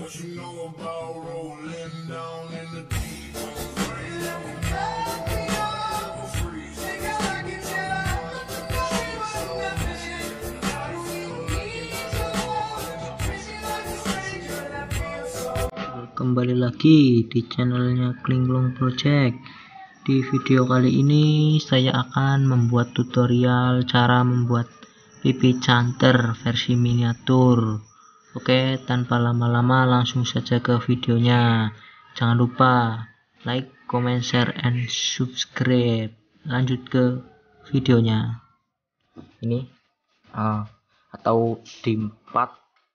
Kembali lagi di channelnya Klinglong Project. Di video kali ini saya akan membuat tutorial cara membuat pipi canter versi miniatur. Oke, tanpa lama-lama langsung saja ke videonya. Jangan lupa like, comment, share, and subscribe. Lanjut ke videonya. Ini atau D4.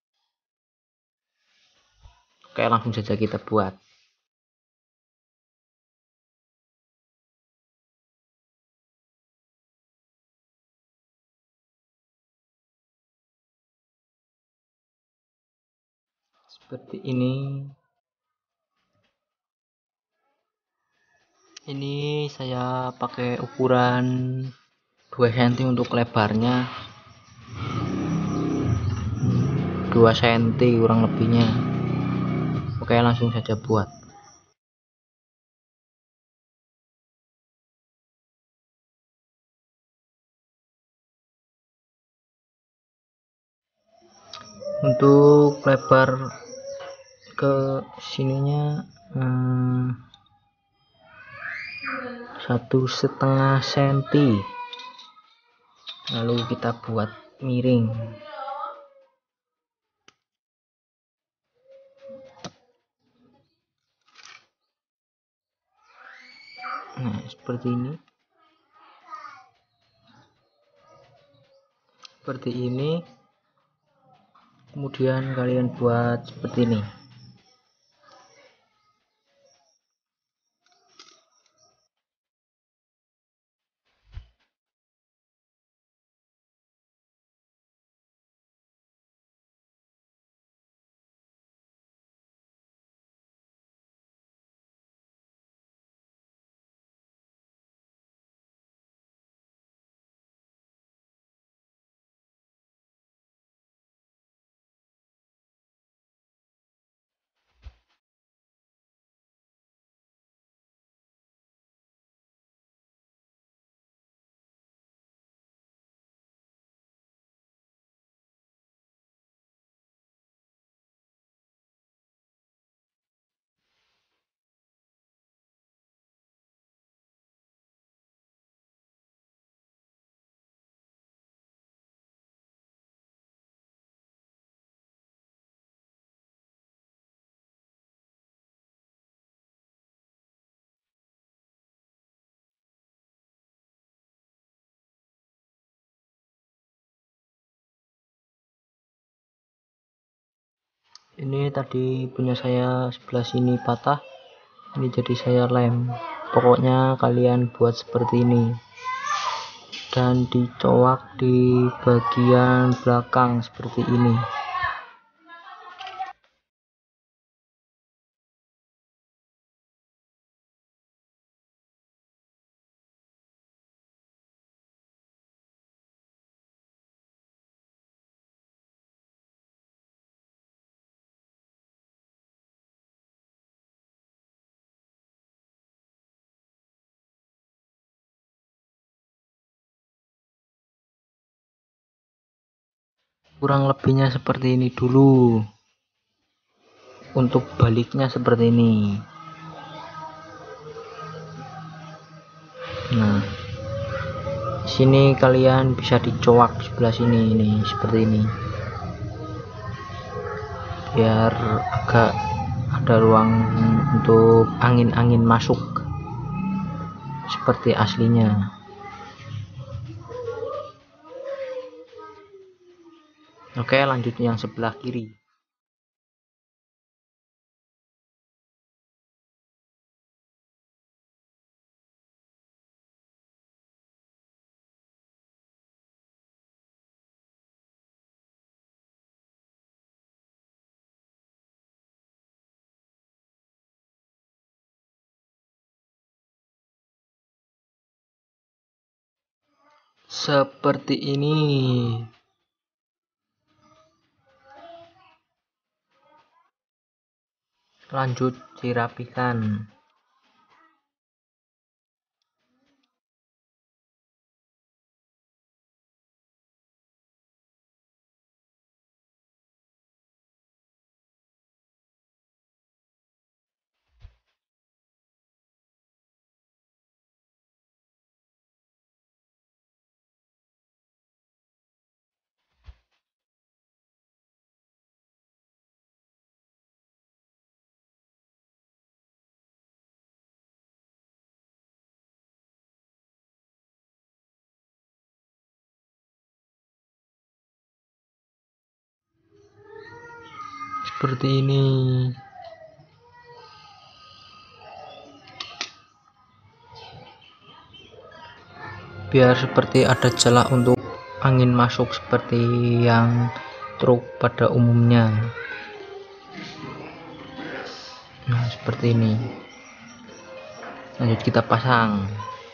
Oke, langsung saja kita buat. Seperti ini. Ini saya pakai ukuran 2 cm untuk lebarnya, 2 cm kurang lebihnya. Oke, langsung saja buat. Untuk lebar ke sininya 1,5 cm, lalu kita buat miring. Nah, seperti ini. Kemudian kalian buat seperti ini. Ini tadi punya saya sebelah sini patah, ini jadi saya lem. Pokoknya kalian buat seperti ini dan dicoak di bagian belakang seperti ini. Kurang lebihnya seperti ini dulu. Untuk baliknya seperti ini. Nah, sini kalian bisa dicoak sebelah sini, ini seperti ini, biar agak ada ruang untuk angin-angin masuk seperti aslinya. Oke, lanjut yang sebelah kiri. Seperti ini. lanjut dirapikan. Seperti ini. Biar seperti ada celah untuk angin masuk seperti yang truk pada umumnya. Nah, seperti ini. Lanjut kita pasang.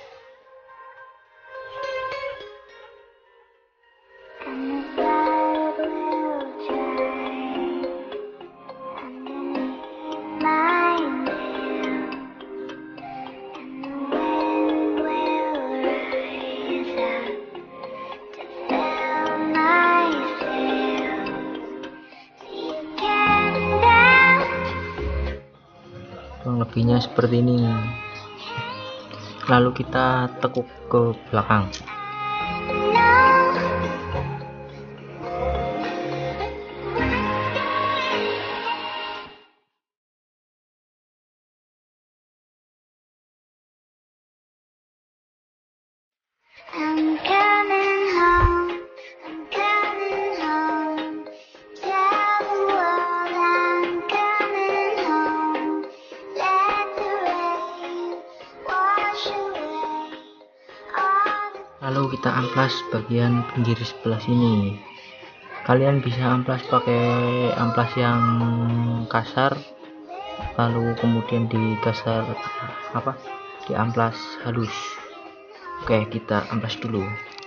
Kurang lebihnya seperti ini. Lalu kita tekuk ke belakang. Lalu kita amplas bagian pinggir sebelah sini. Kalian bisa amplas pakai amplas yang kasar, lalu kemudian diamplas halus. Oke, kita amplas dulu.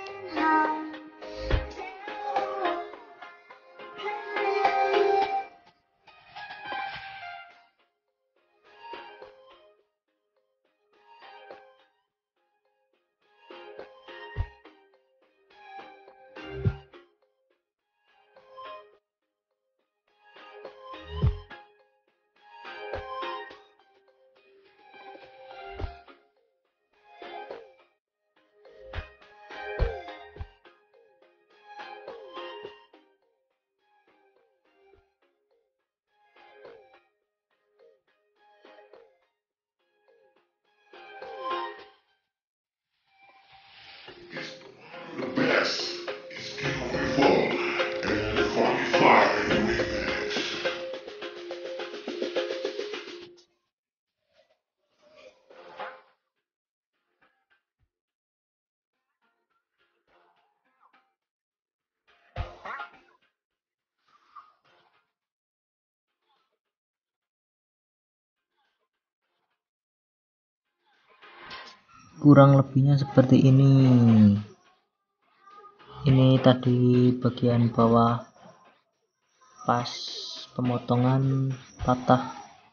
Kurang lebihnya seperti ini. Ini tadi bagian bawah pas pemotongan patah.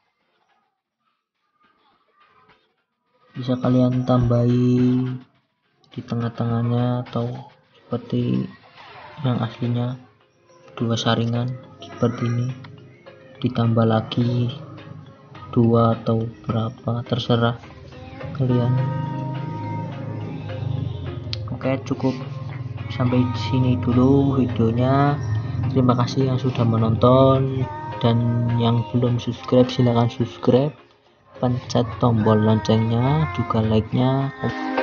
Bisa kalian tambahi di tengah-tengahnya atau seperti yang aslinya 2 saringan seperti ini, ditambah lagi 2 atau berapa terserah kalian. Oke, cukup sampai sini dulu videonya. Terima kasih yang sudah menonton, dan yang belum subscribe silahkan subscribe, pencet tombol loncengnya, juga like-nya.